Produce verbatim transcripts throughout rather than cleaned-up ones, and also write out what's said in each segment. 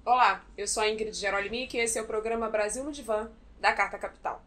Olá, eu sou a Ingrid Gerolimic e esse é o programa Brasil no Divã, da Carta Capital.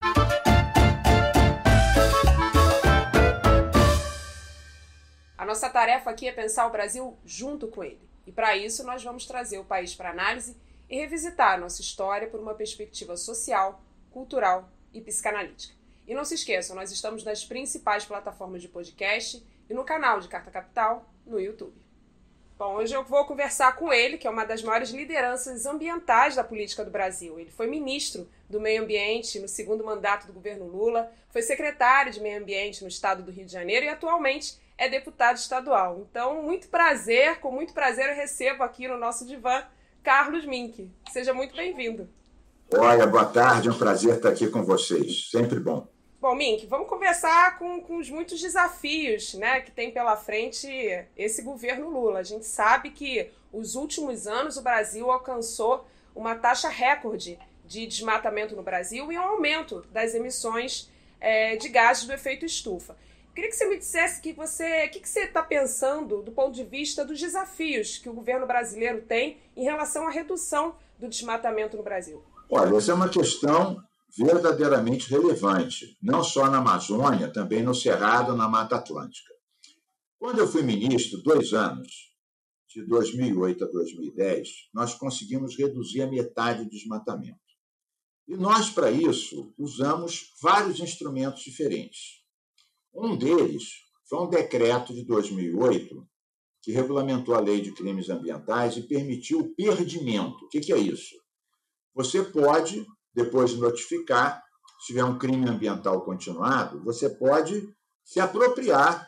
A nossa tarefa aqui é pensar o Brasil junto com ele. E para isso nós vamos trazer o país para análise e revisitar a nossa história por uma perspectiva social, cultural e psicanalítica. E não se esqueçam, nós estamos nas principais plataformas de podcast e no canal de Carta Capital no YouTube. Bom, hoje eu vou conversar com ele, que é uma das maiores lideranças ambientais da política do Brasil. Ele foi ministro do Meio Ambiente no segundo mandato do governo Lula, foi secretário de Meio Ambiente no estado do Rio de Janeiro e atualmente é deputado estadual. Então, muito prazer, com muito prazer eu recebo aqui no nosso divã Carlos Mink. Seja muito bem-vindo. Olha, boa tarde, é um prazer estar aqui com vocês, sempre bom. Bom, Mink, vamos conversar com, com os muitos desafios, né, que tem pela frente esse governo Lula. A gente sabe que os últimos anos o Brasil alcançou uma taxa recorde de desmatamento no Brasil e um aumento das emissões é, de gases do efeito estufa. Queria que você me dissesse que você, o que, que você está pensando do ponto de vista dos desafios que o governo brasileiro tem em relação à redução do desmatamento no Brasil. Olha, essa é uma questão verdadeiramente relevante, não só na Amazônia, também no Cerrado, na Mata Atlântica. Quando eu fui ministro, dois anos, de dois mil e oito a dois mil e dez, nós conseguimos reduzir a metade do desmatamento. E nós, para isso, usamos vários instrumentos diferentes. Um deles foi um decreto de dois mil e oito que regulamentou a Lei de Crimes Ambientais e permitiu o perdimento. O que é isso? Você pode, depois de notificar, se tiver um crime ambiental continuado, você pode se apropriar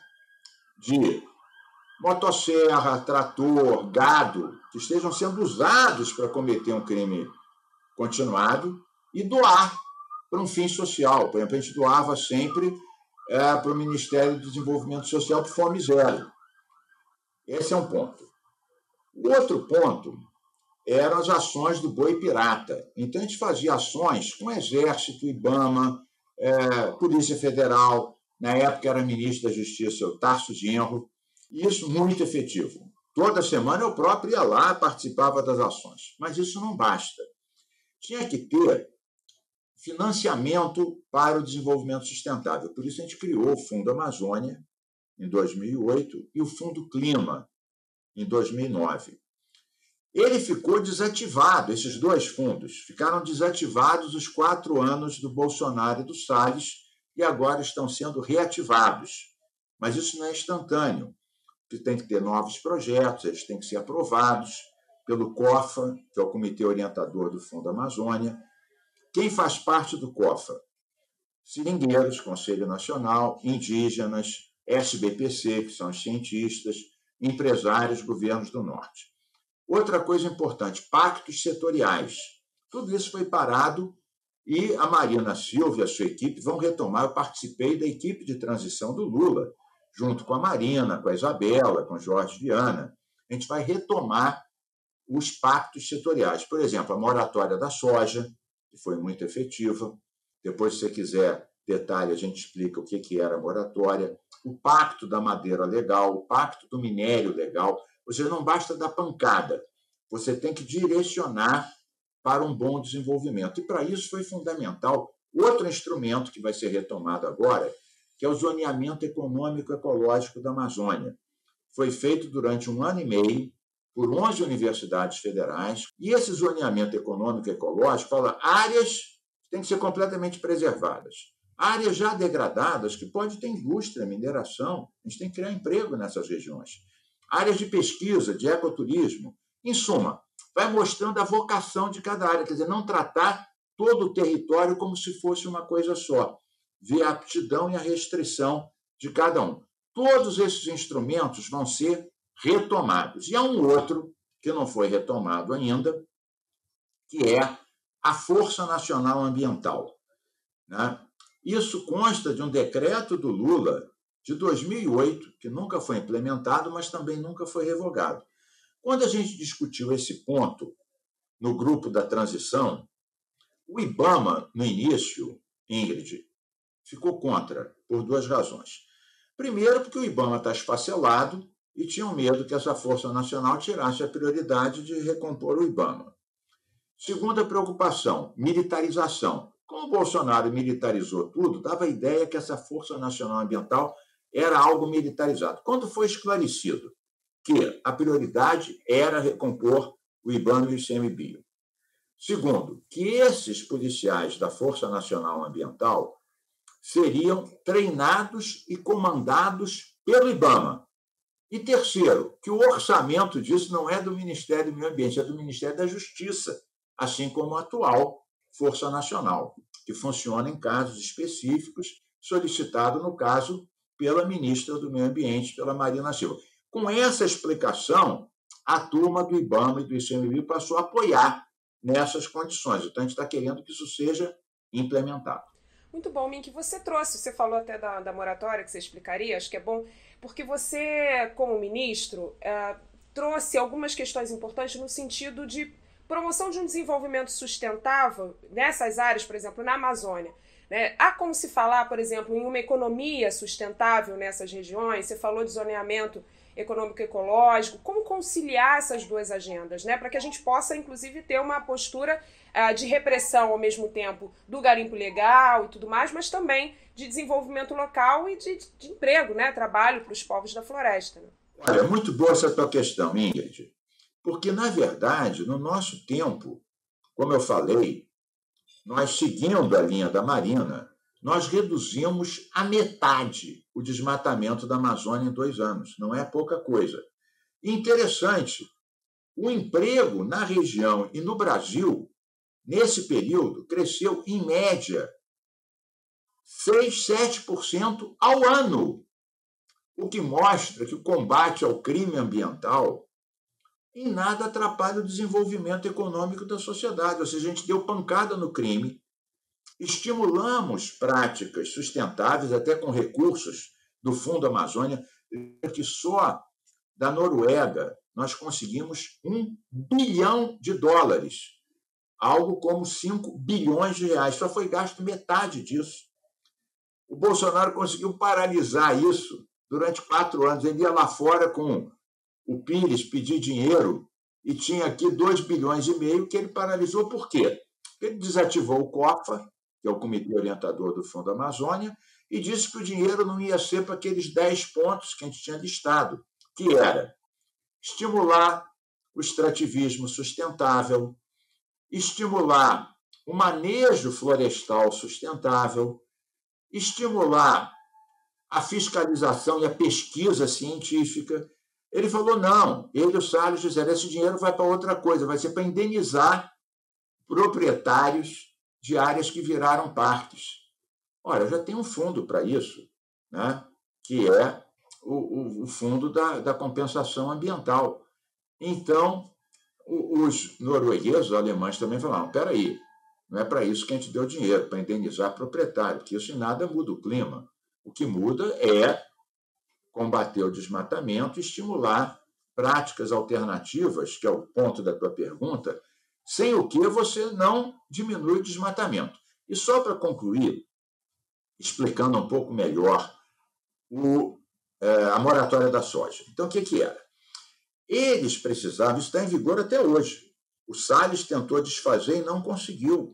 de motosserra, trator, gado, que estejam sendo usados para cometer um crime continuado e doar para um fim social. Por exemplo, a gente doava sempre é, para o Ministério do Desenvolvimento Social para Fome Zero. Esse é um ponto. O outro ponto eram as ações do boi pirata. Então, a gente fazia ações com o Exército, IBAMA, é, Polícia Federal, na época era ministro da Justiça, o Tarso Genro, e isso muito efetivo. Toda semana eu próprio ia lá, participava das ações. Mas isso não basta. Tinha que ter financiamento para o desenvolvimento sustentável. Por isso, a gente criou o Fundo Amazônia, em dois mil e oito, e o Fundo Clima, em dois mil e nove. Ele ficou desativado, esses dois fundos, ficaram desativados os quatro anos do Bolsonaro e do Salles e agora estão sendo reativados. Mas isso não é instantâneo, porque tem que ter novos projetos, eles têm que ser aprovados pelo COFA, que é o Comitê Orientador do Fundo Amazônia. Quem faz parte do COFA? Seringueiros, Conselho Nacional, indígenas, S B P C, que são os cientistas, empresários, governos do Norte. Outra coisa importante, pactos setoriais. Tudo isso foi parado e a Marina Silva e a sua equipe vão retomar. Eu participei da equipe de transição do Lula, junto com a Marina, com a Isabela, com o Jorge Viana. A gente vai retomar os pactos setoriais. Por exemplo, a moratória da soja, que foi muito efetiva. Depois, se você quiser detalhe, a gente explica o que era a moratória. O pacto da madeira legal, o pacto do minério legal. Ou seja, não basta dar pancada, você tem que direcionar para um bom desenvolvimento. E para isso foi fundamental outro instrumento que vai ser retomado agora, que é o zoneamento econômico ecológico da Amazônia. Foi feito durante um ano e meio por onze universidades federais, e esse zoneamento econômico ecológico fala áreas que têm que ser completamente preservadas. Áreas já degradadas, que pode ter indústria, mineração, a gente tem que criar emprego nessas regiões. Áreas de pesquisa, de ecoturismo. Em suma, vai mostrando a vocação de cada área, quer dizer, não tratar todo o território como se fosse uma coisa só, ver a aptidão e a restrição de cada um. Todos esses instrumentos vão ser retomados. E há um outro que não foi retomado ainda, que é a Força Nacional Ambiental. Né? Isso consta de um decreto do Lula de dois mil e oito, que nunca foi implementado, mas também nunca foi revogado. Quando a gente discutiu esse ponto no grupo da transição, o IBAMA, no início, Ingrid, ficou contra, por duas razões. Primeiro, porque o IBAMA está esfacelado, e tinham medo que essa Força Nacional tirasse a prioridade de recompor o IBAMA. Segunda preocupação, militarização. Como o Bolsonaro militarizou tudo, dava a ideia que essa Força Nacional Ambiental era algo militarizado. Quando foi esclarecido que a prioridade era recompor o IBAMA e o ICMBio. Segundo, que esses policiais da Força Nacional Ambiental seriam treinados e comandados pelo IBAMA. E terceiro, que o orçamento disso não é do Ministério do Meio Ambiente, é do Ministério da Justiça, assim como a atual Força Nacional, que funciona em casos específicos, solicitado, no caso, pela ministra do Meio Ambiente, pela Marina Silva. Com essa explicação, a turma do IBAMA e do ICMBio passou a apoiar nessas condições. Então, a gente está querendo que isso seja implementado. Muito bom, Mink, você trouxe, você falou até da, da moratória, que você explicaria, acho que é bom, porque você, como ministro, é, trouxe algumas questões importantes no sentido de promoção de um desenvolvimento sustentável nessas áreas, por exemplo, na Amazônia. Né? Há como se falar, por exemplo, em uma economia sustentável nessas regiões, você falou de zoneamento econômico-ecológico, como conciliar essas duas agendas, né? Para que a gente possa, inclusive, ter uma postura uh, de repressão ao mesmo tempo do garimpo legal e tudo mais, mas também de desenvolvimento local e de, de emprego, né? Trabalho para os povos da floresta. Né? Olha, muito boa essa tua questão, Ingrid, porque, na verdade, no nosso tempo, como eu falei, nós seguindo a linha da Marina, nós reduzimos a metade o desmatamento da Amazônia em dois anos. Não é pouca coisa. E interessante, o emprego na região e no Brasil, nesse período, cresceu, em média, seis, sete por cento ao ano, o que mostra que o combate ao crime ambiental em nada atrapalha o desenvolvimento econômico da sociedade. Ou seja, a gente deu pancada no crime, estimulamos práticas sustentáveis, até com recursos do Fundo Amazônia, que só da Noruega nós conseguimos um bilhão de dólares, algo como cinco bilhões de reais. Só foi gasto metade disso. O Bolsonaro conseguiu paralisar isso durante quatro anos. Ele ia lá fora com o Pires pedir dinheiro e tinha aqui dois bilhões e meio que ele paralisou. Por quê? Ele desativou o COFA, que é o Comitê Orientador do Fundo Amazônia, e disse que o dinheiro não ia ser para aqueles dez pontos que a gente tinha listado, que era estimular o extrativismo sustentável, estimular o manejo florestal sustentável, estimular a fiscalização e a pesquisa científica. Ele falou, não, ele e o Salles disseram, esse dinheiro vai para outra coisa, vai ser para indenizar proprietários de áreas que viraram parques. Olha, já tem um fundo para isso, né? Que é o, o, o fundo da, da compensação ambiental. Então, o, os noruegueses, os alemães também falaram, espera aí, não é para isso que a gente deu dinheiro, para indenizar proprietário, porque isso em nada muda o clima. O que muda é combater o desmatamento e estimular práticas alternativas, que é o ponto da tua pergunta, sem o que você não diminui o desmatamento. E só para concluir, explicando um pouco melhor o, é, a moratória da soja. Então, o que, que era? Eles precisavam, isso está em vigor até hoje. O Salles tentou desfazer e não conseguiu.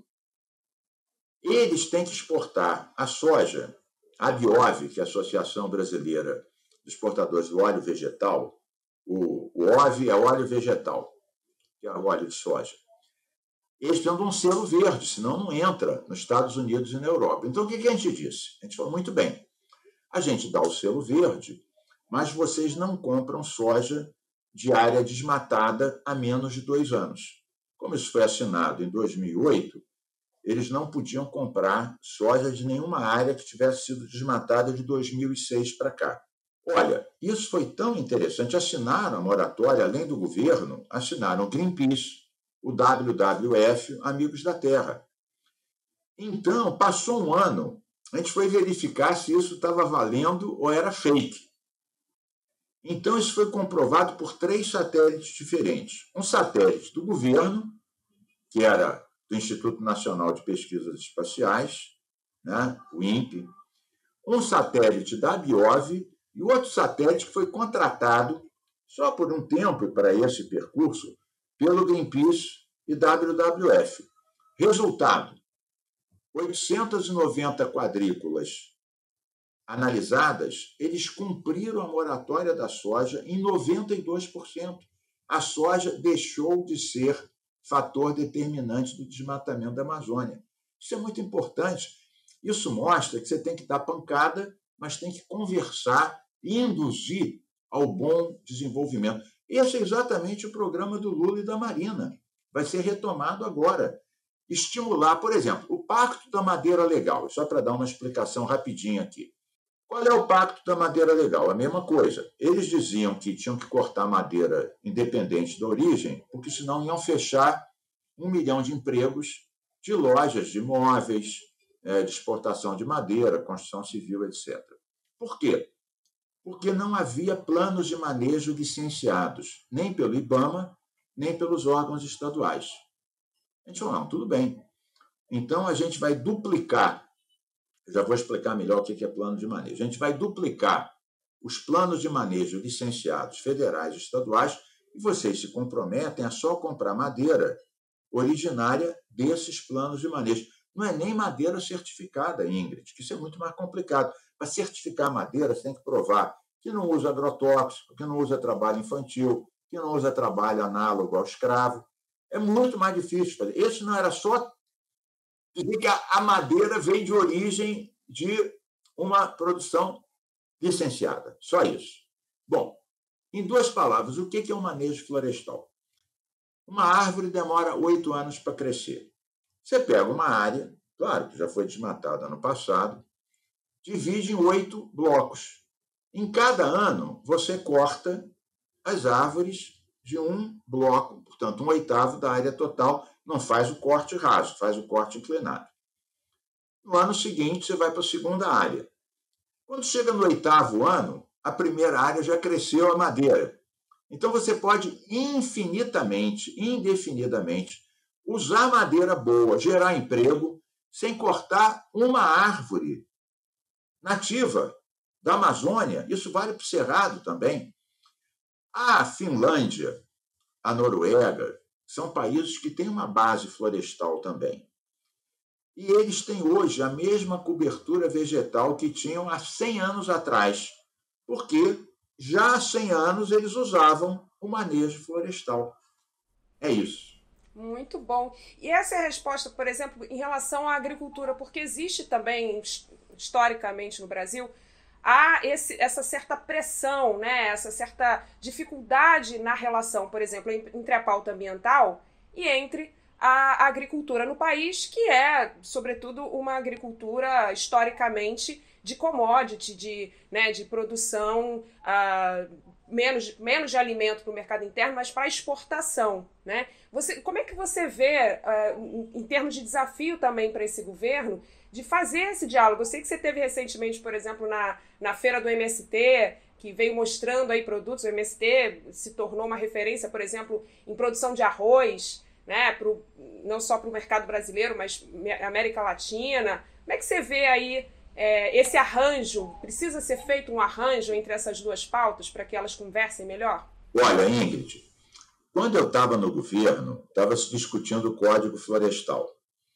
Eles têm que exportar a soja, a Biov, que é a Associação Brasileira de Exportadores do Óleo Vegetal, o, o O V é óleo vegetal, que é o óleo de soja. Eles têm um selo verde, senão não entra nos Estados Unidos e na Europa. Então, o que a gente disse? A gente falou, muito bem, a gente dá o selo verde, mas vocês não compram soja de área desmatada há menos de dois anos. Como isso foi assinado em dois mil e oito, eles não podiam comprar soja de nenhuma área que tivesse sido desmatada de dois mil e seis para cá. Olha, isso foi tão interessante. Assinaram a moratória, além do governo, assinaram o Greenpeace, o W W F, Amigos da Terra. Então, passou um ano, a gente foi verificar se isso estava valendo ou era fake. Então, isso foi comprovado por três satélites diferentes. Um satélite do governo, que era do Instituto Nacional de Pesquisas Espaciais, né, o INPE, um satélite da Biov e outro satélite que foi contratado só por um tempo e para esse percurso, pelo Greenpeace e W W F. Resultado, oitocentas e noventa quadrículas analisadas, eles cumpriram a moratória da soja em noventa e dois por cento. A soja deixou de ser fator determinante do desmatamento da Amazônia. Isso é muito importante. Isso mostra que você tem que dar pancada, mas tem que conversar e induzir ao bom desenvolvimento. Esse é exatamente o programa do Lula e da Marina. Vai ser retomado agora. Estimular, por exemplo, o Pacto da Madeira Legal, só para dar uma explicação rapidinha aqui. Qual é o Pacto da Madeira Legal? A mesma coisa. Eles diziam que tinham que cortar madeira independente da origem, porque senão iam fechar um milhão de empregos de lojas de móveis, de exportação de madeira, construção civil, etcétera. Por quê? Porque não havia planos de manejo licenciados, nem pelo IBAMA, nem pelos órgãos estaduais. A gente falou, não, tudo bem. Então, a gente vai duplicar, eu já vou explicar melhor o que é plano de manejo, a gente vai duplicar os planos de manejo licenciados federais e estaduais e vocês se comprometem a só comprar madeira originária desses planos de manejo. Não é nem madeira certificada, Ingrid, que isso é muito mais complicado. Para certificar madeira, você tem que provar que não usa agrotóxico, que não usa trabalho infantil, que não usa trabalho análogo ao escravo. É muito mais difícil fazer. Esse não era só dizer que a madeira vem de origem de uma produção licenciada. Só isso. Bom, em duas palavras, o que é o manejo florestal? Uma árvore demora oito anos para crescer. Você pega uma área, claro que já foi desmatada ano passado, divide em oito blocos. Em cada ano, você corta as árvores de um bloco, portanto, um oitavo da área total, não faz o corte raso, faz o corte inclinado. No ano seguinte, você vai para a segunda área. Quando chega no oitavo ano, a primeira área já cresceu a madeira. Então, você pode infinitamente, indefinidamente, usar madeira boa, gerar emprego, sem cortar uma árvore nativa da Amazônia. Isso vale para o Cerrado também. A Finlândia, a Noruega, são países que têm uma base florestal também. E eles têm hoje a mesma cobertura vegetal que tinham há cem anos atrás, porque já há cem anos eles usavam o manejo florestal. É isso. Muito bom. E essa é a resposta, por exemplo, em relação à agricultura, porque existe também, historicamente no Brasil, há esse, essa certa pressão, né? Essa certa dificuldade na relação, por exemplo, entre a pauta ambiental e entre a agricultura no país, que é, sobretudo, uma agricultura historicamente de commodity, de, né, de produção uh, menos, menos de alimento para o mercado interno, mas para exportação, né? Você, como é que você vê, uh, em, em termos de desafio também para esse governo, de fazer esse diálogo? Eu sei que você teve recentemente, por exemplo, na, na feira do M S T, que veio mostrando aí produtos. O M S T se tornou uma referência, por exemplo, em produção de arroz, né, pro, não só para o mercado brasileiro, mas América Latina. Como é que você vê aí é, esse arranjo? Precisa ser feito um arranjo entre essas duas pautas para que elas conversem melhor? Olha, Ingrid, quando eu estava no governo, estava se discutindo o Código Florestal.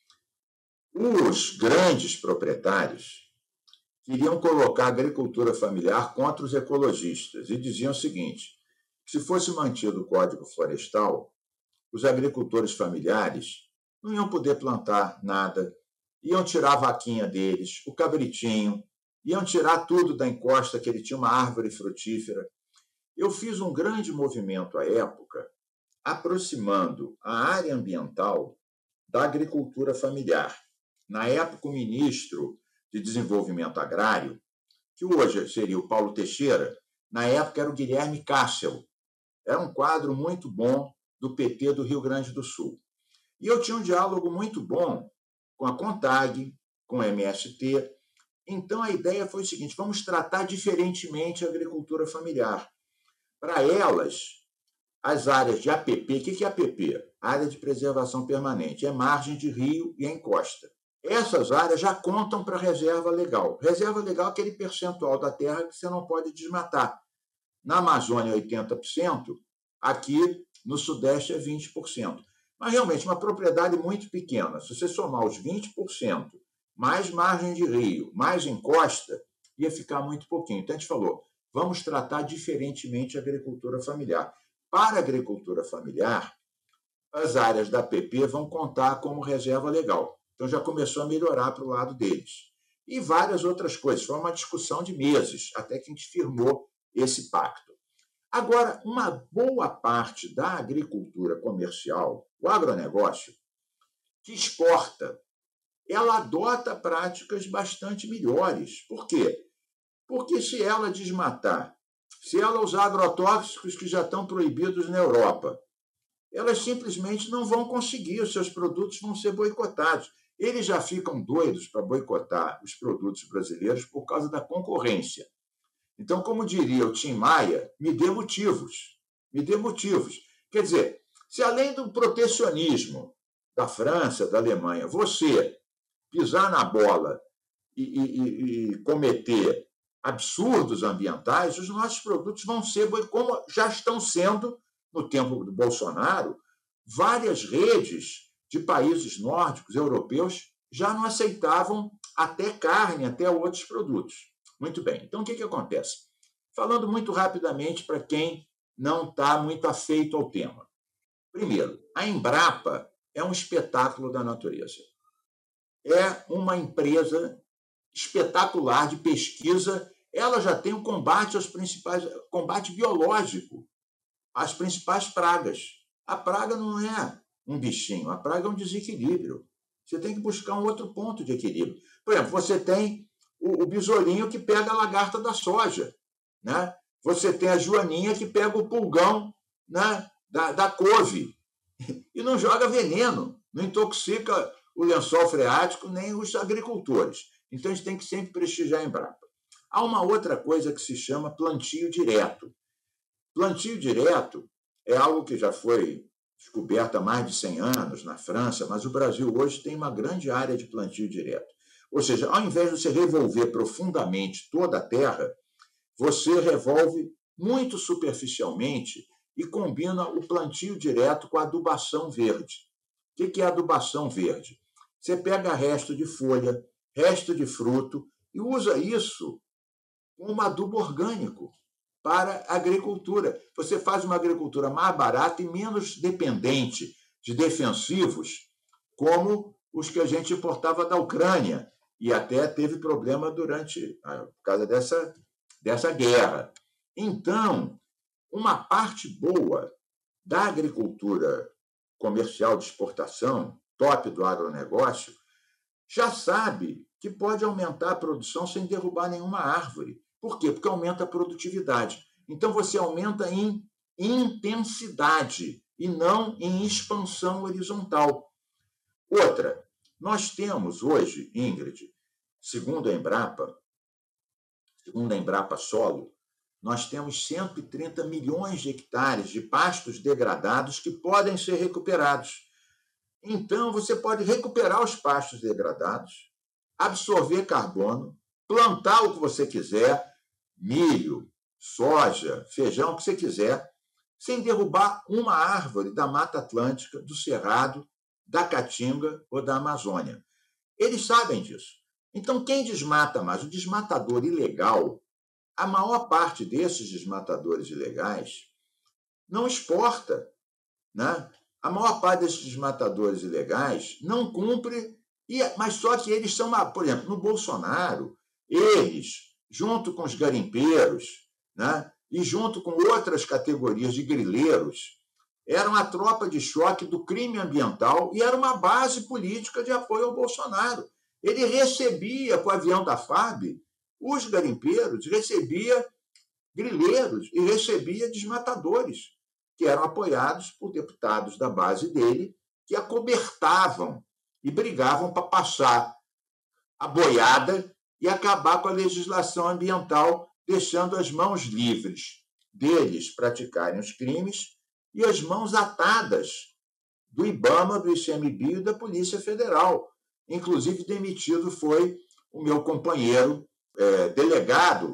Os grandes proprietários queriam colocar a agricultura familiar contra os ecologistas e diziam o seguinte: que se fosse mantido o Código Florestal, os agricultores familiares não iam poder plantar nada, iam tirar a vaquinha deles, o cabritinho, iam tirar tudo da encosta, que ele tinha uma árvore frutífera. Eu fiz um grande movimento à época, aproximando a área ambiental da agricultura familiar. Na época, o ministro de Desenvolvimento Agrário, que hoje seria o Paulo Teixeira, na época era o Guilherme Kassel. Era um quadro muito bom do P T do Rio Grande do Sul. E eu tinha um diálogo muito bom com a CONTAG, com o M S T. Então, a ideia foi o seguinte: vamos tratar diferentemente a agricultura familiar. Para elas, as áreas de A P P, o que é A P P? Área de Preservação Permanente, é margem de rio e encosta. Essas áreas já contam para reserva legal. Reserva legal é aquele percentual da terra que você não pode desmatar. na Amazônia oitenta por cento, aqui no Sudeste é vinte por cento. Mas, realmente, uma propriedade muito pequena. Se você somar os vinte por cento, mais margem de rio, mais encosta, ia ficar muito pouquinho. Então, a gente falou, vamos tratar diferentemente a agricultura familiar. Para a agricultura familiar, as áreas da P P vão contar como reserva legal. Então, já começou a melhorar para o lado deles. E várias outras coisas. Foi uma discussão de meses, até que a gente firmou esse pacto. Agora, uma boa parte da agricultura comercial, o agronegócio, que exporta, ela adota práticas bastante melhores. Por quê? Porque se ela desmatar, se ela usar agrotóxicos que já estão proibidos na Europa, elas simplesmente não vão conseguir, os seus produtos vão ser boicotados. Eles já ficam doidos para boicotar os produtos brasileiros por causa da concorrência. Então, como diria o Tim Maia, me dê motivos, me dê motivos. Quer dizer, se além do protecionismo da França, da Alemanha, você pisar na bola e, e, e cometer absurdos ambientais, os nossos produtos vão ser, como já estão sendo, no tempo do Bolsonaro, várias redes de países nórdicos, europeus, já não aceitavam até carne, até outros produtos. Muito bem. Então, o que, que acontece? Falando muito rapidamente para quem não está muito afeito ao tema. Primeiro, a Embrapa é um espetáculo da natureza. É uma empresa espetacular de pesquisa. Ela já tem o combate aos principais, combate biológico às principais pragas. A praga não é um bichinho, a praga é um desequilíbrio. Você tem que buscar um outro ponto de equilíbrio. Por exemplo, você tem o, o besourinho que pega a lagarta da soja, né? Você tem a joaninha que pega o pulgão, né, da, da couve e não joga veneno, não intoxica o lençol freático nem os agricultores. Então, a gente tem que sempre prestigiar a Embrapa. Há uma outra coisa que se chama plantio direto. Plantio direto é algo que já foi descoberto há mais de cem anos na França, mas o Brasil hoje tem uma grande área de plantio direto. Ou seja, ao invés de você revolver profundamente toda a terra, você revolve muito superficialmente e combina o plantio direto com a adubação verde. O que é adubação verde? Você pega resto de folha, resto de fruto e usa isso como adubo orgânico para a agricultura. Você faz uma agricultura mais barata e menos dependente de defensivos, como os que a gente importava da Ucrânia, e até teve problema durante, por causa dessa, dessa guerra. Então, uma parte boa da agricultura comercial de exportação, top do agronegócio, já sabe que pode aumentar a produção sem derrubar nenhuma árvore. Por quê? Porque aumenta a produtividade. Então, você aumenta em intensidade e não em expansão horizontal. Outra, nós temos hoje, Ingrid, segundo a Embrapa, segundo a Embrapa Solo, nós temos cento e trinta milhões de hectares de pastos degradados que podem ser recuperados. Então, você pode recuperar os pastos degradados, absorver carbono, plantar o que você quiser, milho, soja, feijão, o que você quiser, sem derrubar uma árvore da Mata Atlântica, do Cerrado, da Caatinga ou da Amazônia. Eles sabem disso. Então, quem desmata mais? O desmatador ilegal, a maior parte desses desmatadores ilegais não exporta, né? A maior parte desses desmatadores ilegais não cumpre, mas só que eles são, por exemplo, no Bolsonaro, eles, junto com os garimpeiros, né, e junto com outras categorias de grileiros, eram a tropa de choque do crime ambiental e era uma base política de apoio ao Bolsonaro. Ele recebia, com o avião da F A B, os garimpeiros, recebia grileiros e recebia desmatadores, que eram apoiados por deputados da base dele, que acobertavam e brigavam para passar a boiada e acabar com a legislação ambiental, deixando as mãos livres deles praticarem os crimes e as mãos atadas do IBAMA, do I C M B I e da Polícia Federal. Inclusive, demitido foi o meu companheiro, é, delegado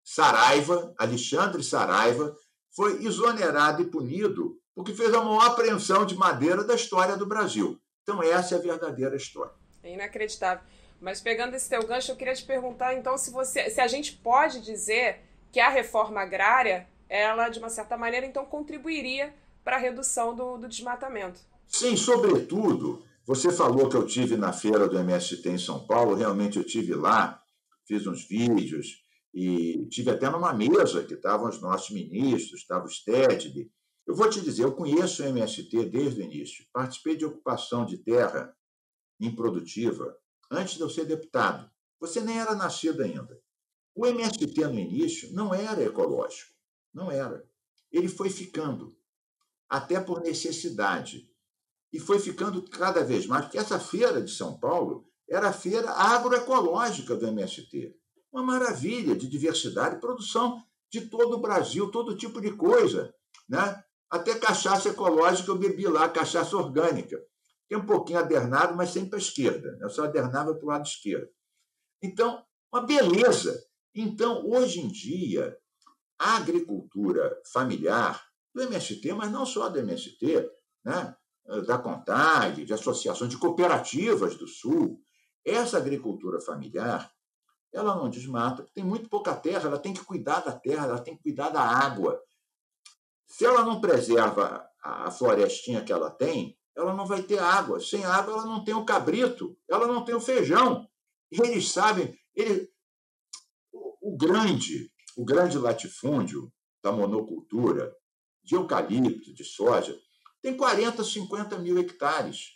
Saraiva, Alexandre Saraiva, foi exonerado e punido porque fez a maior apreensão de madeira da história do Brasil. Então, essa é a verdadeira história. É inacreditável. Mas pegando esse teu gancho, eu queria te perguntar, então, se, você, se a gente pode dizer que a reforma agrária, ela, de uma certa maneira, então, contribuiria para a redução do, do desmatamento. Sim, sobretudo, você falou que eu tive na feira do M S T em São Paulo, realmente eu tive lá, fiz uns vídeos, e tive até numa mesa que estavam os nossos ministros, estava o Stedley. Eu vou te dizer, eu conheço o M S T desde o início, participei de ocupação de terra improdutiva antes de eu ser deputado. Você nem era nascido ainda. O M S T, no início, não era ecológico. Não era. Ele foi ficando, até por necessidade. E foi ficando cada vez mais, porque essa feira de São Paulo era a feira agroecológica do M S T. Uma maravilha de diversidade e produção de todo o Brasil, todo tipo de coisa, né? Até cachaça ecológica eu bebi lá, cachaça orgânica. Tem um pouquinho adernado, mas sempre para a esquerda. Eu só adernava para o lado esquerdo. Então, uma beleza. Então, hoje em dia, a agricultura familiar do M S T, mas não só do M S T, né? Da CONTAG, de associações, de cooperativas do Sul, essa agricultura familiar, ela não desmata, tem muito pouca terra, ela tem que cuidar da terra, ela tem que cuidar da água. Se ela não preserva a florestinha que ela tem, ela não vai ter água. Sem água, ela não tem o cabrito, ela não tem o feijão. E eles sabem, ele, o, o grande, o grande latifúndio da monocultura, de eucalipto, de soja, tem quarenta, cinquenta mil hectares.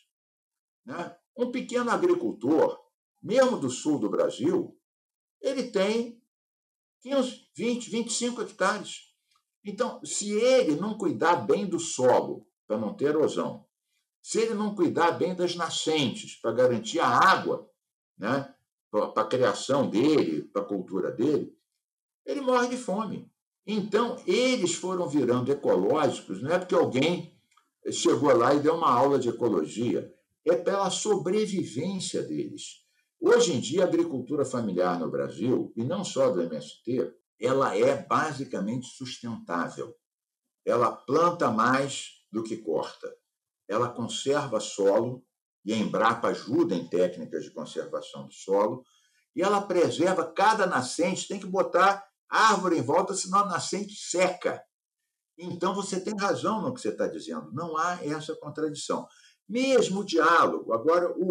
Né? Um pequeno agricultor, mesmo do sul do Brasil, ele tem quinze, vinte, vinte e cinco hectares. Então, se ele não cuidar bem do solo, para não ter erosão, se ele não cuidar bem das nascentes, para garantir a água, né, para a criação dele, para a cultura dele, ele morre de fome. Então, eles foram virando ecológicos, não é porque alguém chegou lá e deu uma aula de ecologia, é pela sobrevivência deles. Hoje em dia, a agricultura familiar no Brasil, e não só do M S T, ela é basicamente sustentável. Ela planta mais do que corta. Ela conserva solo, e a Embrapa ajuda em técnicas de conservação do solo, e ela preserva cada nascente, tem que botar árvore em volta, senão a nascente seca. Então, você tem razão no que você está dizendo, não há essa contradição. Mesmo o diálogo, agora o,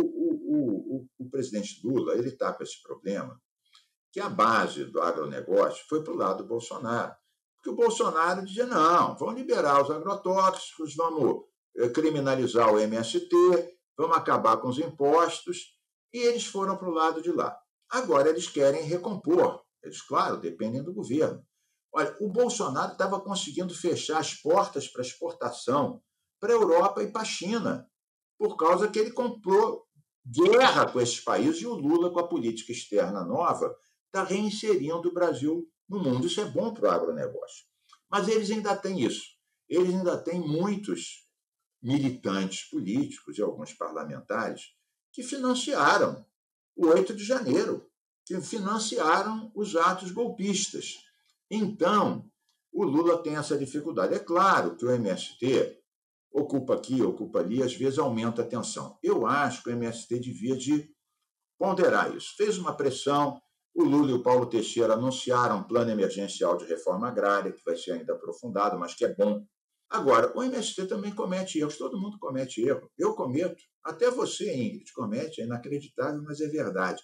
o, o, o presidente Lula ele está com esse problema, que a base do agronegócio foi para o lado do Bolsonaro. Porque o Bolsonaro dizia, não, vamos liberar os agrotóxicos, vamos criminalizar o M S T, vamos acabar com os impostos, e eles foram para o lado de lá. Agora eles querem recompor, eles, claro, dependem do governo. Olha, o Bolsonaro estava conseguindo fechar as portas para exportação para a Europa e para a China, por causa que ele comprou guerra com esses países, e o Lula, com a política externa nova, está reinserindo o Brasil no mundo. Isso é bom para o agronegócio. Mas eles ainda têm isso. Eles ainda têm muitos militantes políticos e alguns parlamentares que financiaram o oito de janeiro, que financiaram os atos golpistas. Então, o Lula tem essa dificuldade. É claro que o M S T ocupa aqui, ocupa ali, às vezes aumenta a tensão. Eu acho que o M S T devia de ponderar isso. Fez uma pressão, o Lula e o Paulo Teixeira anunciaram um plano emergencial de reforma agrária, que vai ser ainda aprofundado, mas que é bom. Agora, o M S T também comete erros, todo mundo comete erro. Eu cometo, até você, Ingrid, comete, é inacreditável, mas é verdade.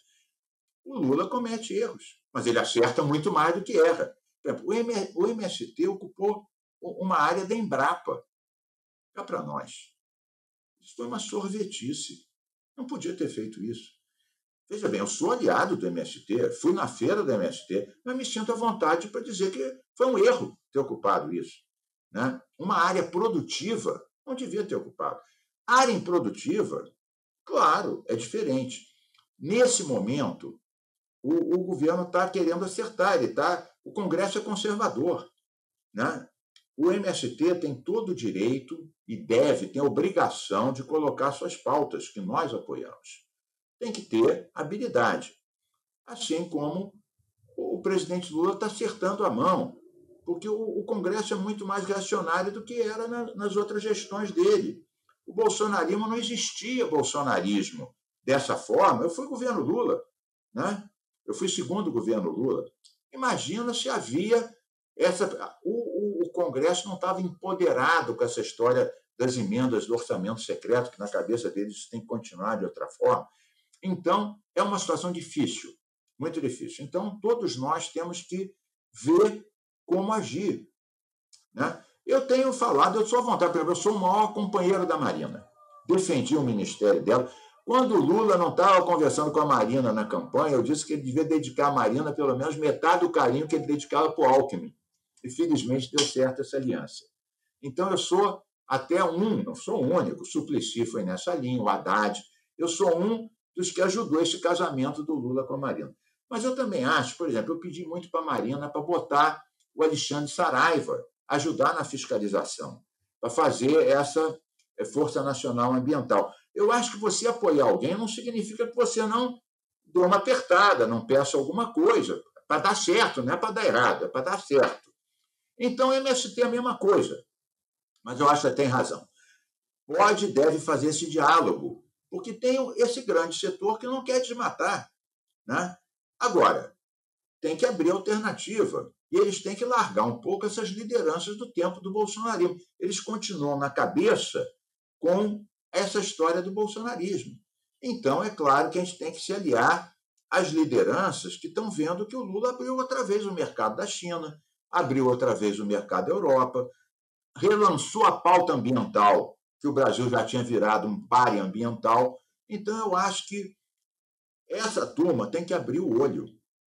O Lula comete erros, mas ele acerta muito mais do que erra. Por exemplo, o M S T ocupou uma área da Embrapa. Cá para nós. Isso foi uma sorvetice. Não podia ter feito isso. Veja bem, eu sou aliado do M S T, fui na feira do M S T, mas me sinto à vontade para dizer que foi um erro ter ocupado isso. Né? Uma área produtiva não devia ter ocupado. Área improdutiva, claro, é diferente. Nesse momento, o, o governo está querendo acertar, ele tá, o Congresso é conservador. Né? O M S T tem todo o direito e deve, tem a obrigação de colocar suas pautas, que nós apoiamos. Tem que ter habilidade. Assim como o o presidente Lula está acertando a mão, porque o, o Congresso é muito mais reacionário do que era na, nas outras gestões dele. O bolsonarismo não existia bolsonarismo dessa forma. Eu fui governo Lula, né? Eu fui segundo governo Lula. Imagina se havia essa... O, o, o Congresso não estava empoderado com essa história das emendas do orçamento secreto, que na cabeça deles isso tem que continuar de outra forma. Então, é uma situação difícil, muito difícil. Então, todos nós temos que ver como agir, né? Eu tenho falado, eu sou à vontade, eu sou o maior companheiro da Marina. Defendi o ministério dela. Quando o Lula não estava conversando com a Marina na campanha, eu disse que ele devia dedicar à Marina pelo menos metade do carinho que ele dedicava para o Alckmin. E, felizmente, deu certo essa aliança. Então, eu sou até um, não sou o único, o Suplicy foi nessa linha, o Haddad. Eu sou um dos que ajudou esse casamento do Lula com a Marina. Mas eu também acho, por exemplo, eu pedi muito para a Marina para botar o Alexandre Saraiva, ajudar na fiscalização, para fazer essa Força Nacional Ambiental. Eu acho que você apoiar alguém não significa que você não dê uma apertada, não peça alguma coisa, para dar certo, não é para dar errado, é para dar certo. Então, o M S T é a mesma coisa, mas eu acho que você tem razão. Pode e deve fazer esse diálogo, porque tem esse grande setor que não quer desmatar, né? Agora, tem que abrir alternativa. E eles têm que largar um pouco essas lideranças do tempo do bolsonarismo. Eles continuam na cabeça com essa história do bolsonarismo. Então, é claro que a gente tem que se aliar às lideranças que estão vendo que o Lula abriu outra vez o mercado da China, abriu outra vez o mercado da Europa, relançou a pauta ambiental, que o Brasil já tinha virado um páreo ambiental. Então, eu acho que essa turma tem que abrir o olho.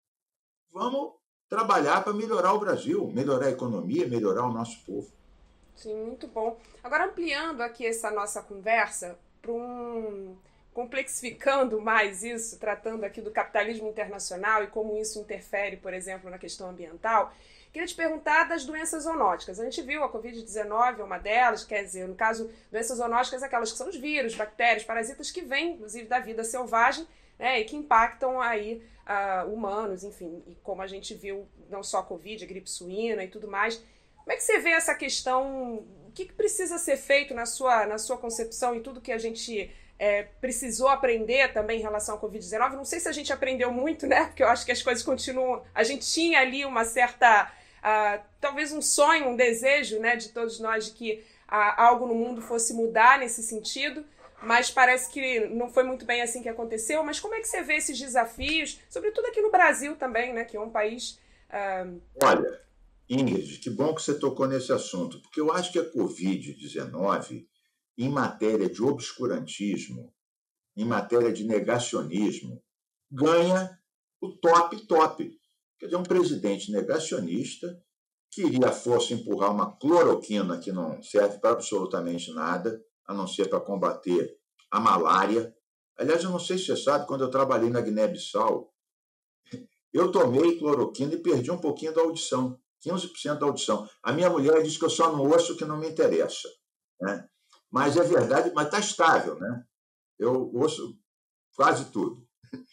Vamos trabalhar para melhorar o Brasil, melhorar a economia, melhorar o nosso povo. Sim, muito bom. Agora, ampliando aqui essa nossa conversa para um... complexificando mais isso, tratando aqui do capitalismo internacional e como isso interfere, por exemplo, na questão ambiental, queria te perguntar das doenças zoonóticas. A gente viu a covid dezenove é uma delas, quer dizer, no caso, doenças zoonóticas, aquelas que são os vírus, bactérias, parasitas que vêm, inclusive, da vida selvagem, né, e que impactam aí uh, humanos, enfim, e como a gente viu, não só a Covid, a gripe suína e tudo mais. Como é que você vê essa questão? O que, que precisa ser feito na sua, na sua concepção e tudo que a gente é, precisou aprender também em relação à covid dezenove? Não sei se a gente aprendeu muito, né? Porque eu acho que as coisas continuam... A gente tinha ali uma certa... Uh, talvez um sonho, um desejo, né, de todos nós de que uh, algo no mundo fosse mudar nesse sentido, mas parece que não foi muito bem assim que aconteceu. Mas como é que você vê esses desafios, sobretudo aqui no Brasil também, né, que é um país... Uh... Olha, Ingrid, que bom que você tocou nesse assunto, porque eu acho que a covid dezenove, em matéria de obscurantismo, em matéria de negacionismo, ganha o top top. Quer dizer, um presidente negacionista queria a força empurrar uma cloroquina que não serve para absolutamente nada, a não ser para combater a malária. Aliás, eu não sei se você sabe, quando eu trabalhei na Guiné-Bissau, eu tomei cloroquina e perdi um pouquinho da audição, quinze por cento da audição. A minha mulher diz que eu só não ouço o que não me interessa, né? Mas é verdade, mas está estável, né? Eu ouço quase tudo.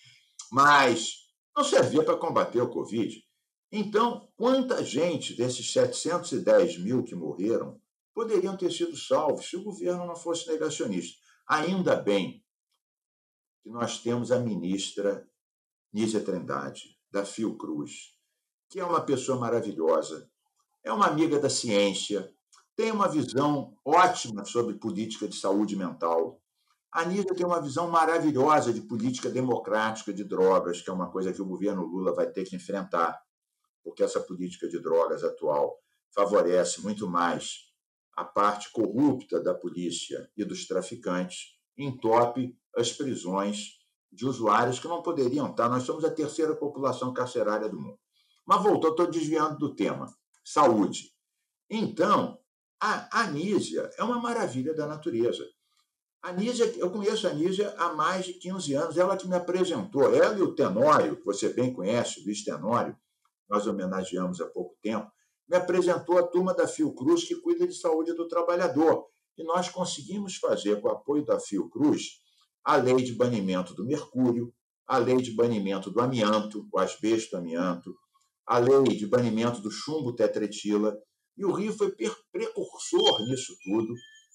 Mas não servia para combater o Covid. Então, quanta gente desses setecentos e dez mil que morreram poderiam ter sido salvos se o governo não fosse negacionista? Ainda bem que nós temos a ministra Nízia Trindade, da Fiocruz, que é uma pessoa maravilhosa, é uma amiga da ciência, tem uma visão ótima sobre política de saúde mental. A Nízia tem uma visão maravilhosa de política democrática de drogas, que é uma coisa que o governo Lula vai ter que enfrentar, porque essa política de drogas atual favorece muito mais a parte corrupta da polícia e dos traficantes, entope as prisões de usuários que não poderiam estar. Nós somos a terceira população carcerária do mundo. Mas voltou, estou desviando do tema. Saúde. Então, a Anísia é uma maravilha da natureza. A Nízia, eu conheço a Nízia há mais de quinze anos, ela que me apresentou, ela e o Tenório, que você bem conhece, Luiz Tenório, nós homenageamos há pouco tempo, me apresentou a turma da Fiocruz, que cuida de saúde do trabalhador. E nós conseguimos fazer, com o apoio da Fiocruz, a lei de banimento do mercúrio, a lei de banimento do amianto, o asbesto amianto, a lei de banimento do chumbo tetretila, e o Rio foi precursor nisso tudo,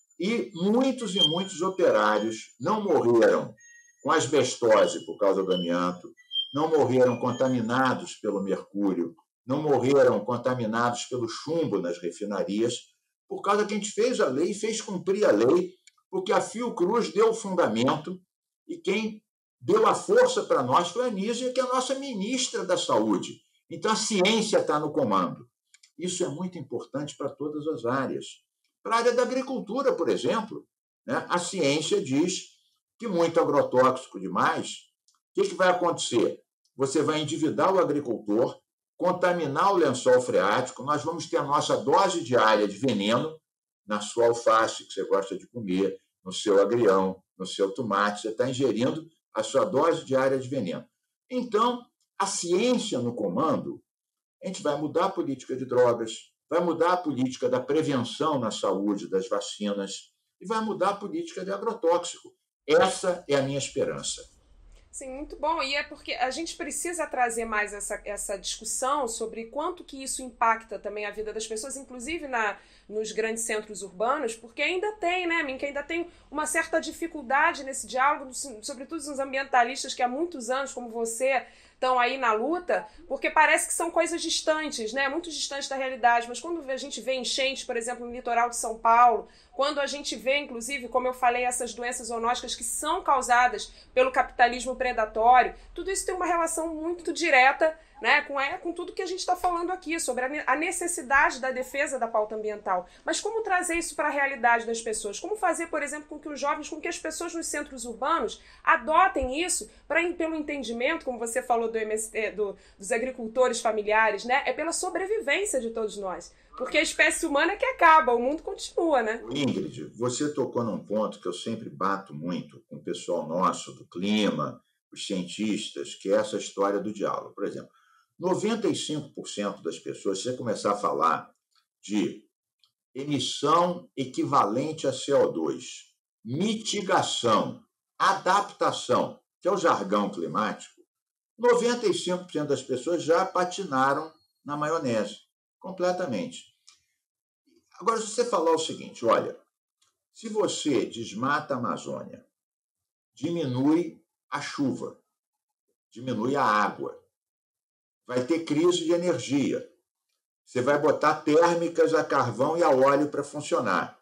e muitos e muitos operários não morreram com asbestose por causa do amianto, não morreram contaminados pelo mercúrio, não morreram contaminados pelo chumbo nas refinarias, por causa que a gente fez a lei e fez cumprir a lei, porque a Fiocruz deu o fundamento e quem deu a força para nós foi a Nízia, que é a nossa ministra da Saúde. Então, a ciência está no comando. Isso é muito importante para todas as áreas. Para a área da agricultura, por exemplo, né? A ciência diz que muito agrotóxico demais, o que, que vai acontecer? Você vai endividar o agricultor, contaminar o lençol freático, nós vamos ter a nossa dose diária de veneno na sua alface, que você gosta de comer, no seu agrião, no seu tomate, você está ingerindo a sua dose diária de veneno. Então, a ciência no comando, a gente vai mudar a política de drogas, vai mudar a política da prevenção na saúde, das vacinas, e vai mudar a política de agrotóxico. Essa é a minha esperança. Sim, muito bom. E é porque a gente precisa trazer mais essa, essa discussão sobre quanto que isso impacta também a vida das pessoas, inclusive na, nos grandes centros urbanos, porque ainda tem, né, Minka, ainda tem uma certa dificuldade nesse diálogo, sobretudo os ambientalistas que há muitos anos, como você, estão aí na luta, porque parece que são coisas distantes, né? Muito distantes da realidade. Mas quando a gente vê enchentes, por exemplo, no litoral de São Paulo, quando a gente vê, inclusive, como eu falei, essas doenças zoonóticas que são causadas pelo capitalismo predatório, tudo isso tem uma relação muito direta, né, com, é, com tudo que a gente está falando aqui, sobre a necessidade da defesa da pauta ambiental. Mas como trazer isso para a realidade das pessoas? Como fazer, por exemplo, com que os jovens, com que as pessoas nos centros urbanos adotem isso pra, pelo entendimento, como você falou do M S T, do, dos agricultores familiares, né? É pela sobrevivência de todos nós. Porque a espécie humana é que acaba, o mundo continua, né? Ingrid, você tocou num ponto que eu sempre bato muito com o pessoal nosso do clima, os cientistas, que é essa história do diálogo. Por exemplo, noventa e cinco por cento das pessoas, se você começar a falar de emissão equivalente a C O dois, mitigação, adaptação, que é o jargão climático, noventa e cinco por cento das pessoas já patinaram na maionese, completamente. Agora, se você falar o seguinte, olha, se você desmata a Amazônia, diminui a chuva, diminui a água, vai ter crise de energia. Você vai botar térmicas a carvão e a óleo para funcionar.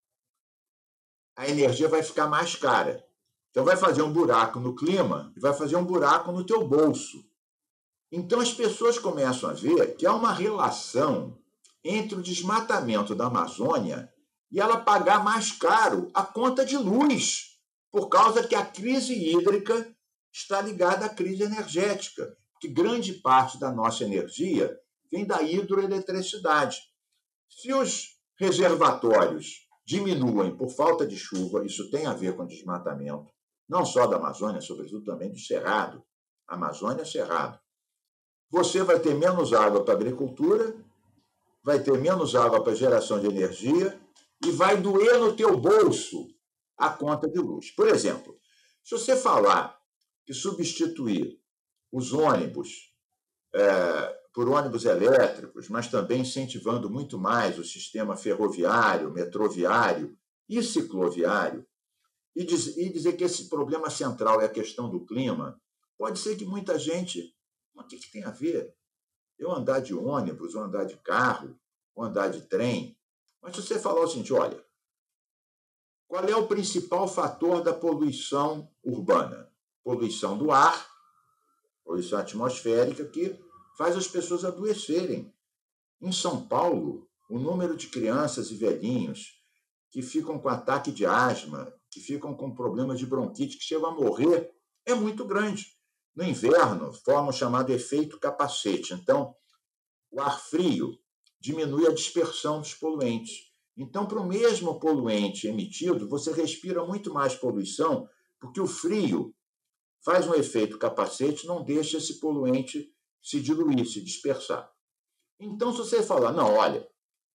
A energia vai ficar mais cara. Então, vai fazer um buraco no clima e vai fazer um buraco no teu bolso. Então, as pessoas começam a ver que há uma relação entre o desmatamento da Amazônia e ela pagar mais caro a conta de luz, por causa que a crise hídrica está ligada à crise energética, que grande parte da nossa energia vem da hidroeletricidade. Se os reservatórios diminuem por falta de chuva, isso tem a ver com desmatamento, não só da Amazônia, sobretudo também do Cerrado, Amazônia, Cerrado. Você vai ter menos água para a agricultura, vai ter menos água para geração de energia e vai doer no teu bolso a conta de luz. Por exemplo, se você falar que substituir os ônibus é, por ônibus elétricos, mas também incentivando muito mais o sistema ferroviário, metroviário e cicloviário, e, diz, e dizer que esse problema central é a questão do clima, pode ser que muita gente... Mas o que, que tem a ver? Eu andar de ônibus, ou andar de carro, ou andar de trem. Mas se você falar o seguinte, olha, qual é o principal fator da poluição urbana? Poluição do ar, poluição atmosférica, que faz as pessoas adoecerem. Em São Paulo, o número de crianças e velhinhos que ficam com ataque de asma, que ficam com problemas de bronquite, que chegam a morrer, é muito grande. No inverno, forma o chamado efeito capacete. Então, o ar frio diminui a dispersão dos poluentes. Então, para o mesmo poluente emitido, você respira muito mais poluição, porque o frio faz um efeito capacete, não deixa esse poluente se diluir, se dispersar. Então, se você falar, não, olha,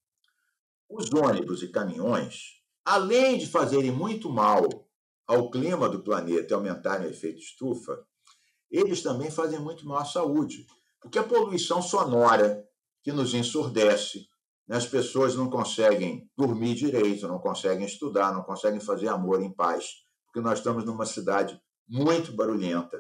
os ônibus e caminhões, além de fazerem muito mal ao clima do planeta e aumentarem o efeito estufa, eles também fazem muito mal à saúde, Porque a poluição sonora que nos ensurdece, né? As pessoas não conseguem dormir direito, não conseguem estudar, não conseguem fazer amor em paz, porque nós estamos numa cidade muito barulhenta.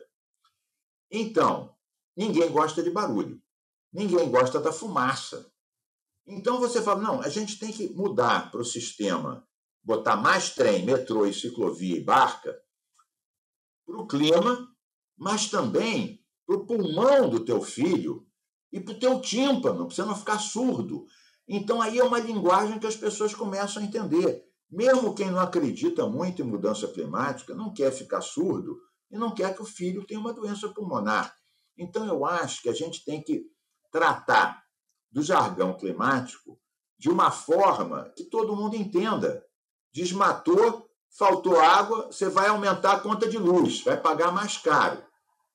Então, ninguém gosta de barulho, ninguém gosta da fumaça. Então você fala, não, a gente tem que mudar para o sistema, botar mais trem, metrô, e ciclovia e barca, para o clima, mas também para o pulmão do teu filho e para o teu tímpano, para você não ficar surdo. Então, aí é uma linguagem que as pessoas começam a entender. Mesmo quem não acredita muito em mudança climática, não quer ficar surdo e não quer que o filho tenha uma doença pulmonar. Então, eu acho que a gente tem que tratar do jargão climático de uma forma que todo mundo entenda. Desmatou, faltou água, você vai aumentar a conta de luz, vai pagar mais caro.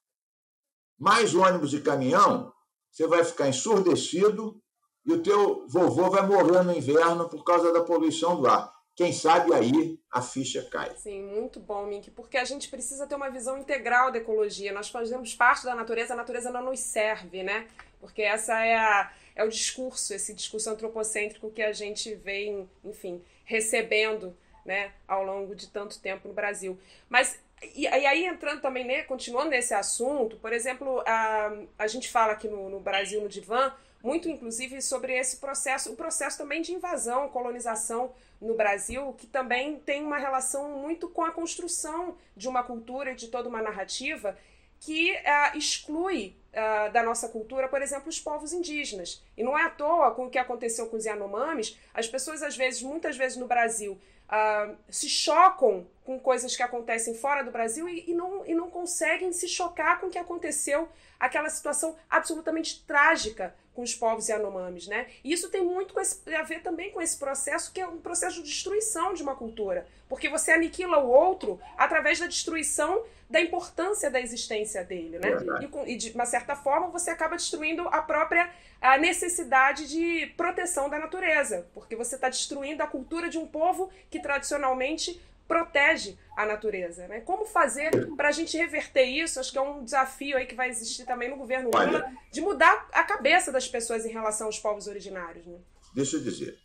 Mais ônibus e caminhão, você vai ficar ensurdecido e o teu vovô vai morrer no inverno por causa da poluição do ar. Quem sabe aí a ficha cai. Sim, muito bom, Mink, porque a gente precisa ter uma visão integral da ecologia. Nós fazemos parte da natureza, a natureza não nos serve, né? Porque essa é, a, é o discurso, esse discurso antropocêntrico que a gente vem, enfim, recebendo, né, ao longo de tanto tempo no Brasil. Mas, e, e aí entrando também, né, continuando nesse assunto, por exemplo, a, a gente fala aqui no, no Brasil, no Divã, muito inclusive sobre esse processo, o processo também de invasão, colonização no Brasil, que também tem uma relação muito com a construção de uma cultura e de toda uma narrativa que uh, exclui uh, da nossa cultura, por exemplo, os povos indígenas. E não é à toa com o que aconteceu com os Yanomamis, as pessoas, às vezes, muitas vezes no Brasil, Uh, se chocam com coisas que acontecem fora do Brasil e, e, não, e não conseguem se chocar com o que aconteceu, aquela situação absolutamente trágica com os povos Yanomamis, né? E isso tem muito com esse, a ver também com esse processo, que é um processo de destruição de uma cultura, porque você aniquila o outro através da destruição da importância da existência dele, né? E, e de uma certa forma você acaba destruindo a própria a necessidade de proteção da natureza, porque você está destruindo a cultura de um povo que tradicionalmente protege a natureza, né? Como fazer para a gente reverter isso? Acho que é um desafio aí que vai existir também no governo Lula, Olha, de mudar a cabeça das pessoas em relação aos povos originários, né? Deixa eu dizer,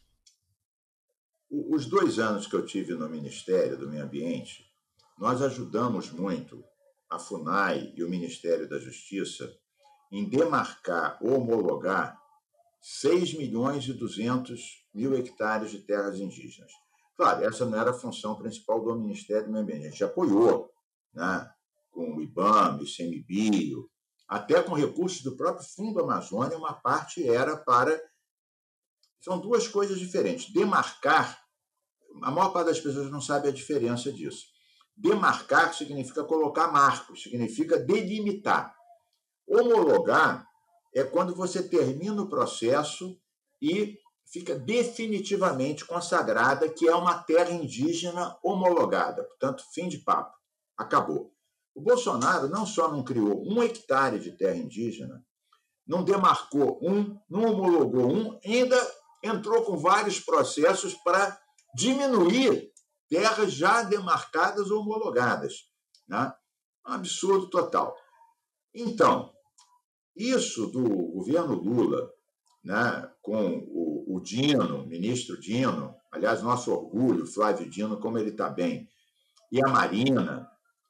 os dois anos que eu tive no Ministério do Meio Ambiente, nós ajudamos muito a FUNAI e o Ministério da Justiça em demarcar, homologar seis milhões e duzentos mil hectares de terras indígenas. Claro, essa não era a função principal do Ministério do Meio Ambiente. A gente apoiou, né, com o IBAMA, o ICMBio, até com recursos do próprio Fundo Amazônia, uma parte era para... São duas coisas diferentes. Demarcar, a maior parte das pessoas não sabe a diferença disso. Demarcar significa colocar marcos, significa delimitar. Homologar é quando você termina o processo e fica definitivamente consagrada que é uma terra indígena homologada. Portanto, fim de papo. Acabou. O Bolsonaro não só não criou um hectare de terra indígena, não demarcou um, não homologou um, ainda entrou com vários processos para diminuir terras já demarcadas ou homologadas, né? Um absurdo total. Então, isso do governo Lula, né, com o, o Dino, ministro Dino, aliás, nosso orgulho, Flávio Dino, como ele está bem, e a Marina,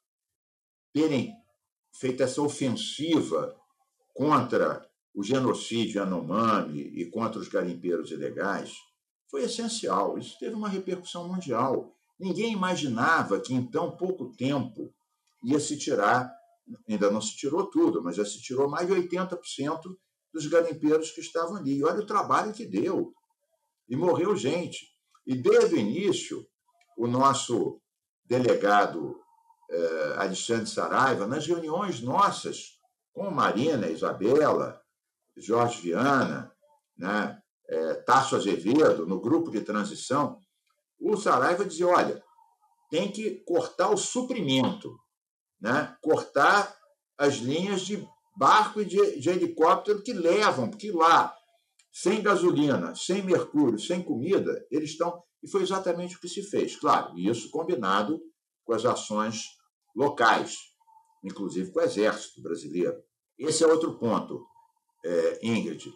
terem feito essa ofensiva contra o genocídio Yanomami e contra os garimpeiros ilegais, foi essencial. Isso teve uma repercussão mundial. Ninguém imaginava que em tão pouco tempo ia se tirar, ainda não se tirou tudo, mas já se tirou mais de oitenta por cento dos garimpeiros que estavam ali. E olha o trabalho que deu. E morreu gente. E desde o início, o nosso delegado eh, Alexandre Saraiva, nas reuniões nossas com Marina, Isabela, Jorge Viana, né, eh, Tasso Azevedo, no grupo de transição, o Saraiva dizia, olha, tem que cortar o suprimento, né? Cortar as linhas de barco e de, de helicóptero que levam, porque lá, sem gasolina, sem mercúrio, sem comida, eles estão... E foi exatamente o que se fez, claro, e isso combinado com as ações locais, inclusive com o Exército Brasileiro. Esse é outro ponto. é, Ingrid.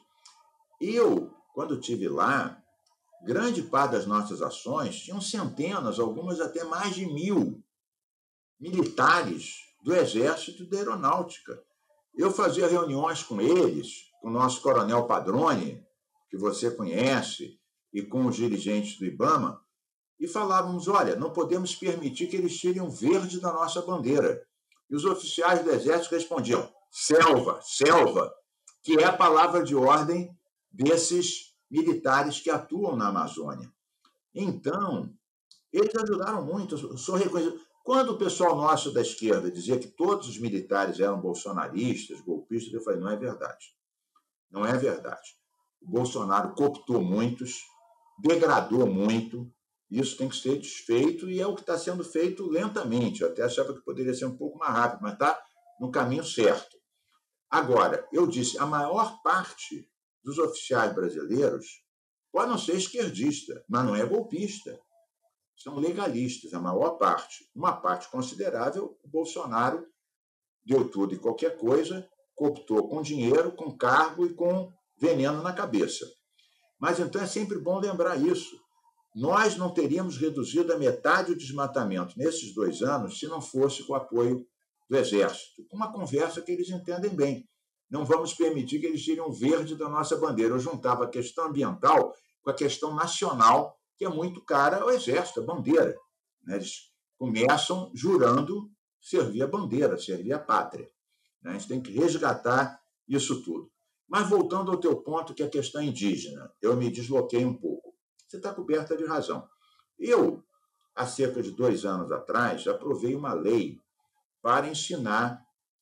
Eu, quando estive lá, grande parte das nossas ações tinham centenas, algumas até mais de mil militares do Exército e da Aeronáutica. Eu fazia reuniões com eles, com o nosso coronel Padrone, que você conhece, e com os dirigentes do IBAMA, e falávamos, olha, não podemos permitir que eles tirem o verde da nossa bandeira. E os oficiais do Exército respondiam, selva, selva, que é a palavra de ordem desses militares que atuam na Amazônia. Então, eles ajudaram muito, eu sou reconhecido. Quando o pessoal nosso da esquerda dizia que todos os militares eram bolsonaristas, golpistas, eu falei, não é verdade. Não é verdade. O Bolsonaro cooptou muitos, degradou muito, isso tem que ser desfeito e é o que está sendo feito lentamente. Eu até achava que poderia ser um pouco mais rápido, mas está no caminho certo. Agora, eu disse, a maior parte dos oficiais brasileiros pode não ser esquerdista, mas não é golpista. São legalistas, a maior parte. Uma parte considerável, o Bolsonaro deu tudo e qualquer coisa, cooptou com dinheiro, com cargo e com veneno na cabeça. Mas então é sempre bom lembrar isso. Nós não teríamos reduzido a metade o desmatamento nesses dois anos se não fosse com o apoio do Exército. Uma conversa que eles entendem bem. Não vamos permitir que eles tirem o verde da nossa bandeira. Eu juntava a questão ambiental com a questão nacional, que é muito cara ao Exército, a bandeira. Eles começam jurando servir a bandeira, servir a pátria. A gente tem que resgatar isso tudo. Mas voltando ao teu ponto, que é a questão indígena, eu me desloquei um pouco. Você está coberta de razão. Eu, há cerca de dois anos atrás, aprovei uma lei para ensinar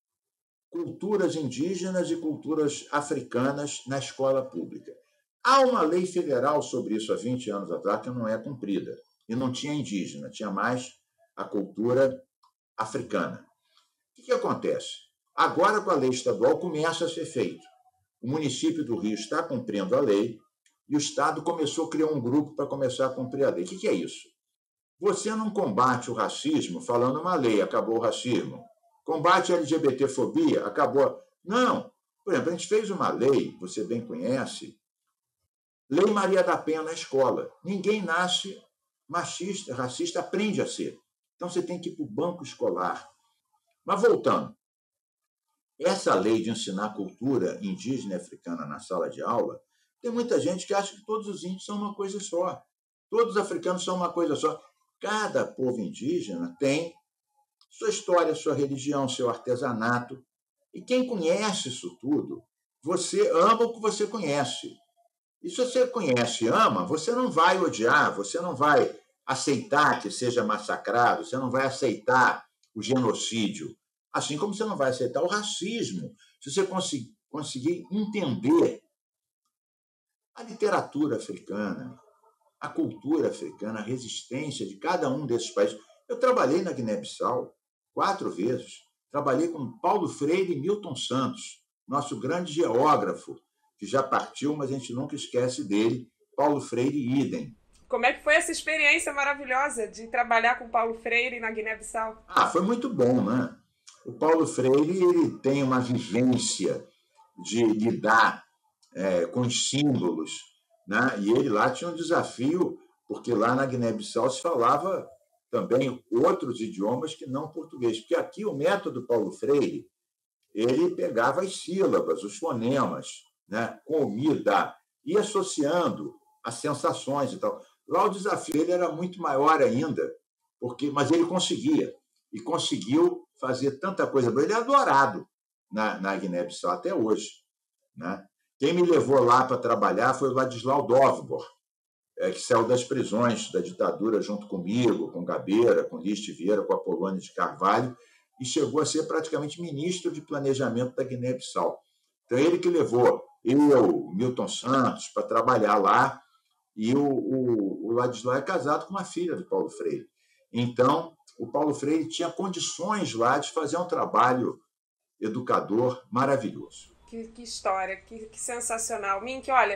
culturas indígenas e culturas africanas na escola pública. Há uma lei federal sobre isso há vinte anos atrás que não é cumprida. E não tinha indígena, tinha mais a cultura africana. O que, que acontece? Agora, com a lei estadual, começa a ser feito. O município do Rio está cumprindo a lei e o Estado começou a criar um grupo para começar a cumprir a lei. O que, que é isso? Você não combate o racismo falando uma lei, acabou o racismo. Combate a LGBTfobia, acabou. Não. Por exemplo, a gente fez uma lei, você bem conhece, Lei Maria da Penha na escola. Ninguém nasce machista, racista, aprende a ser. Então você tem que ir para o banco escolar. Mas voltando, essa lei de ensinar cultura indígena e africana na sala de aula, tem muita gente que acha que todos os índios são uma coisa só. Todos os africanos são uma coisa só. Cada povo indígena tem sua história, sua religião, seu artesanato. E quem conhece isso tudo, você ama o que você conhece. E se você conhece e ama, você não vai odiar, você não vai aceitar que seja massacrado, você não vai aceitar o genocídio, assim como você não vai aceitar o racismo. Se você conseguir, conseguir entender a literatura africana, a cultura africana, a resistência de cada um desses países. Eu trabalhei na Guiné-Bissau quatro vezes, trabalhei com Paulo Freire e Milton Santos, nosso grande geógrafo, que já partiu, mas a gente nunca esquece dele, Paulo Freire idem. Como é que foi essa experiência maravilhosa de trabalhar com Paulo Freire na Guiné-Bissau? Ah, foi muito bom, né? O Paulo Freire ele tem uma vivência de lidar é, com os símbolos, né? E ele lá tinha um desafio, porque lá na Guiné-Bissau se falava também outros idiomas que não português, porque aqui o método Paulo Freire, ele pegava as sílabas, os fonemas, né, comida, e associando as sensações e tal. Lá o desafio ele era muito maior ainda, porque, mas ele conseguia, e conseguiu fazer tanta coisa boa. Ele é adorado na, na Guiné-Bissau até hoje. Né? Quem me levou lá para trabalhar foi o Ladislau Dovbor, é, que saiu das prisões da ditadura junto comigo, com Gabeira, com Liste Vieira, com Apolônio de Carvalho, e chegou a ser praticamente ministro de planejamento da Guiné-Bissau. Então, ele que levou eu, Milton Santos, para trabalhar lá, e o, o, o Ladislau é casado com uma filha do Paulo Freire. Então, o Paulo Freire tinha condições lá de fazer um trabalho educador maravilhoso. Que, que história, que, que sensacional. Mink, olha,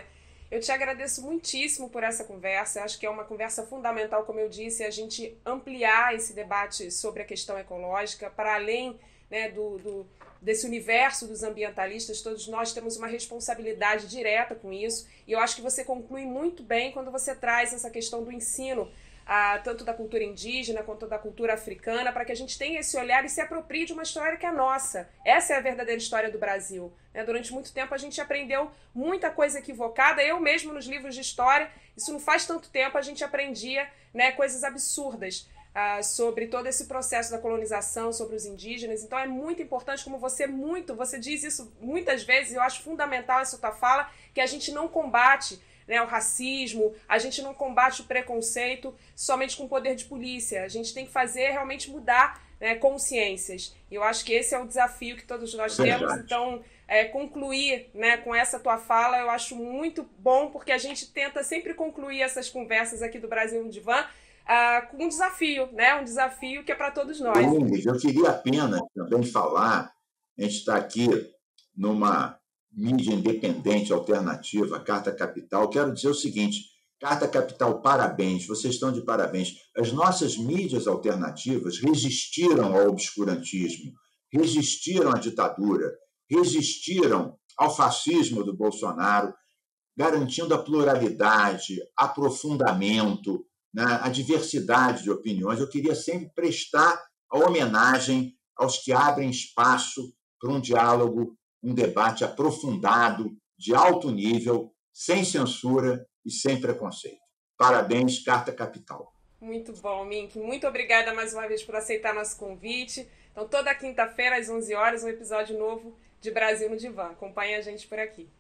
Eu te agradeço muitíssimo por essa conversa. Eu acho que é uma conversa fundamental, como eu disse, a gente ampliar esse debate sobre a questão ecológica para além, né, do, do, desse universo dos ambientalistas. Todos nós temos uma responsabilidade direta com isso. E eu acho que você conclui muito bem quando você traz essa questão do ensino, ah, tanto da cultura indígena quanto da cultura africana, para que a gente tenha esse olhar e se aproprie de uma história que é nossa. Essa é a verdadeira história do Brasil. Né? Durante muito tempo a gente aprendeu muita coisa equivocada. Eu mesmo nos livros de história, isso não faz tanto tempo, a gente aprendia, né, coisas absurdas ah, sobre todo esse processo da colonização, sobre os indígenas. Então é muito importante, como você muito, você diz isso muitas vezes, eu acho fundamental essa tua fala, que a gente não combate, né, o racismo, a gente não combate o preconceito somente com o poder de polícia. A gente tem que fazer realmente mudar, né, consciências. E eu acho que esse é o desafio que todos nós Verdade. temos. Então, é, concluir, né, com essa tua fala, eu acho muito bom, porque a gente tenta sempre concluir essas conversas aqui do Brasil no Divã uh, com um desafio, né, um desafio que é para todos nós. Eu queria apenas também falar, a gente está aqui numa mídia independente, alternativa, Carta Capital. Quero dizer o seguinte, Carta Capital, parabéns, vocês estão de parabéns. As nossas mídias alternativas resistiram ao obscurantismo, resistiram à ditadura, resistiram ao fascismo do Bolsonaro, garantindo a pluralidade, aprofundamento, né, a diversidade de opiniões. Eu queria sempre prestar a homenagem aos que abrem espaço para um diálogo, um debate aprofundado, de alto nível, sem censura e sem preconceito. Parabéns, Carta Capital. Muito bom, Mink. Muito obrigada mais uma vez por aceitar nosso convite. Então, toda quinta-feira, às onze horas, um episódio novo de Brasil no Divã. Acompanhe a gente por aqui.